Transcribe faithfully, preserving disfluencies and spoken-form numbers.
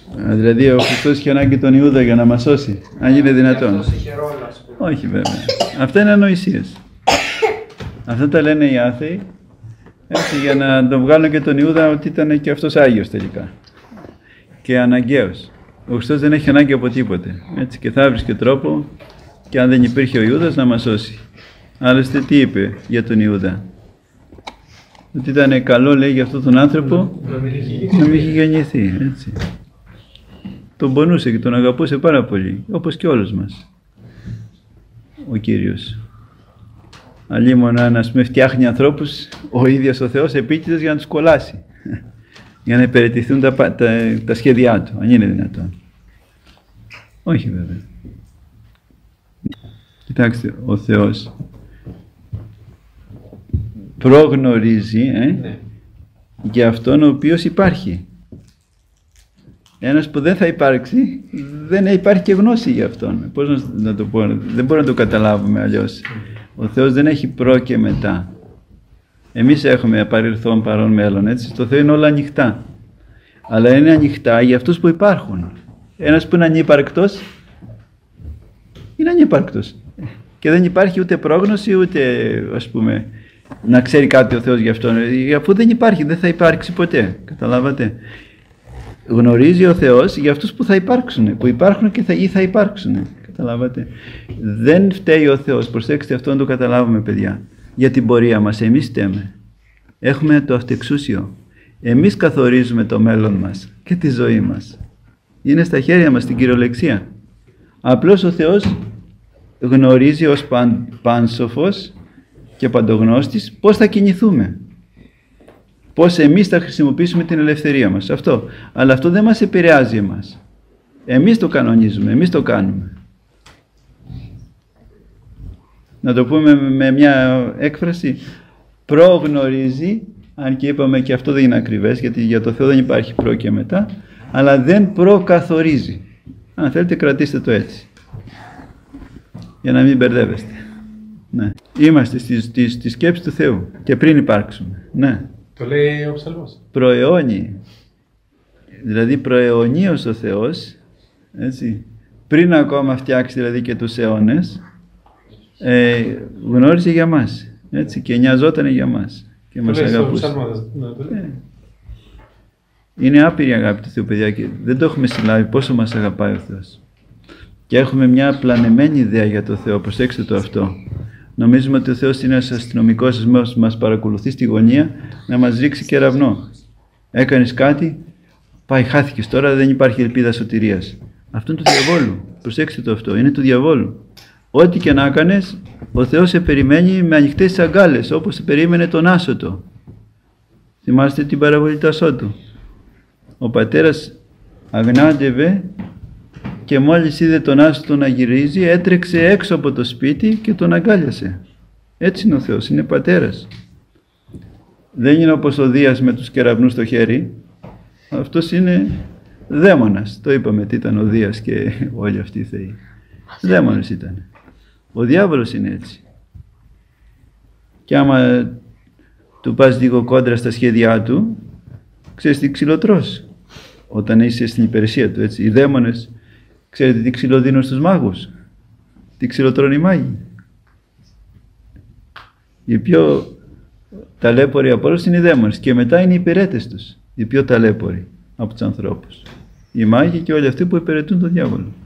Δηλαδή ο Χριστός είχε ανάγκη τον Ιούδα για να μας σώσει, αν είναι δυνατόν. Όχι βέβαια. Αυτά είναι ανοησίες. Αυτά τα λένε οι άθεοι, έτσι, για να τον βγάλουν και τον Ιούδα ότι ήταν και αυτός Άγιος τελικά. Και αναγκαίος. Ο Χριστός δεν έχει ανάγκη από τίποτε. Έτσι, και θα έβρισκε τρόπο, και αν δεν υπήρχε ο Ιούδας, να μας σώσει. Άλλωστε τι είπε για τον Ιούδα? Ότι ήταν καλό, λέει, για αυτόν τον άνθρωπο να μην είχε γεννηθεί. Έτσι. Τον πονούσε και τον αγαπούσε πάρα πολύ, όπως και όλους μας ο Κύριος. Αλλήμον αν, ας πούμε, φτιάχνει ανθρώπους ο ίδιος ο Θεός επίτηδες για να τους κολλάσει, για να υπηρετηθούν τα, τα, τα σχέδιά του, αν είναι δυνατόν. Όχι βέβαια. Κοιτάξτε, ο Θεός προγνωρίζει ε, ναι. για αυτόν ο οποίος υπάρχει. Ένας που δεν θα υπάρξει, δεν υπάρχει και γνώση για αυτόν. Πώς να, να το πω, δεν μπορούμε να το καταλάβουμε αλλιώς. Ο Θεός δεν έχει προ και μετά. Εμείς έχουμε παρελθόν, παρόν, μέλλον, έτσι. Στο Θεό είναι όλα ανοιχτά. Αλλά είναι ανοιχτά για αυτούς που υπάρχουν. Ένας που είναι ανύπαρκτος, είναι ανύπαρκτος. Και δεν υπάρχει ούτε πρόγνωση, ούτε, ας πούμε, να ξέρει κάτι ο Θεός γι' αυτόν. Αφού δεν υπάρχει, δεν θα υπάρξει ποτέ. Καταλάβατε. Γνωρίζει ο Θεός για αυτούς που θα υπάρξουν, που υπάρχουν και θα, ή θα υπάρξουν. Καταλάβατε. Δεν φταίει ο Θεός. Προσέξτε, αυτό να το καταλάβουμε, παιδιά. Για την πορεία μας. Εμείς φταίμε. Έχουμε το αυτεξούσιο. Εμείς καθορίζουμε το μέλλον μας και τη ζωή μας. Είναι στα χέρια μας στην κυριολεξία. Απλώς ο Θεός γνωρίζει ως παν, πάνσοφος και παντογνώστης πώς θα κινηθούμε. Πώς εμείς θα χρησιμοποιήσουμε την ελευθερία μας. Αυτό. Αλλά αυτό δεν μας επηρεάζει εμάς. Εμείς το κανονίζουμε, εμείς το κάνουμε. Να το πούμε με μια έκφραση, προγνωρίζει, αν και είπαμε και αυτό δεν είναι ακριβές, γιατί για το Θεό δεν υπάρχει προ και μετά, αλλά δεν προκαθορίζει. Αν θέλετε κρατήστε το έτσι, για να μην μπερδεύεστε. Ναι. Είμαστε στη, στη, στη σκέψη του Θεού και πριν υπάρξουμε. Ναι. Το λέει ο Ψαλμός. Προαιώνει. Δηλαδή προαιωνίως ο Θεός, έτσι, πριν ακόμα φτιάξει δηλαδή και τους αιώνες, ε, γνώριζε για μας, έτσι, και νοιαζόταν για μας και μας αγαπούσε. Ε, είναι άπειρη η αγάπη του Θεού, παιδιά, και δεν το έχουμε συλλάβει πόσο μας αγαπάει ο Θεός. Και έχουμε μια πλανεμένη ιδέα για το Θεό, προσέξτε το αυτό. Νομίζουμε ότι ο Θεός είναι ένας αστυνομικός, μας παρακολουθεί στη γωνία να μας ρίξει κεραυνό. Έκανες κάτι, πάει, χάθηκες, τώρα δεν υπάρχει ελπίδα σωτηρίας. Αυτό είναι του διαβόλου. Προσέξτε το αυτό, είναι του διαβόλου. Ό,τι και να έκανες, ο Θεός σε περιμένει με ανοιχτές τις αγκάλες, όπως σε περίμενε τον Άσωτο. Θυμάστε την παραβολή του Ασώτου. Ο πατέρας αγνάντευε και μόλις είδε τον Άσωτο να γυρίζει, έτρεξε έξω από το σπίτι και τον αγκάλιασε. Έτσι είναι ο Θεός, είναι πατέρας. Δεν είναι όπως ο Δίας με τους κεραυνούς στο χέρι. Αυτός είναι δαίμονας. Το είπαμε τι ήταν ο Δίας και όλοι αυτοί οι θεοί. Δαίμονας ήταν. Ο διάβολος είναι έτσι. Και άμα του πας λίγο κόντρα στα σχέδιά του, ξέρεις τι ξυλοτρός. Όταν είσαι στην υπηρεσία του, έτσι. Οι δαίμονες, ξέρετε τι ξυλό δίνουν στους μάγους. Τι ξυλοτρώνει οι μάγοι. Οι πιο ταλέποροι από όλους είναι οι δαίμονες και μετά είναι οι υπηρέτες τους. Οι πιο ταλέποροι από τους ανθρώπους. Οι μάγοι και όλοι αυτοί που υπηρετούν τον διάβολο.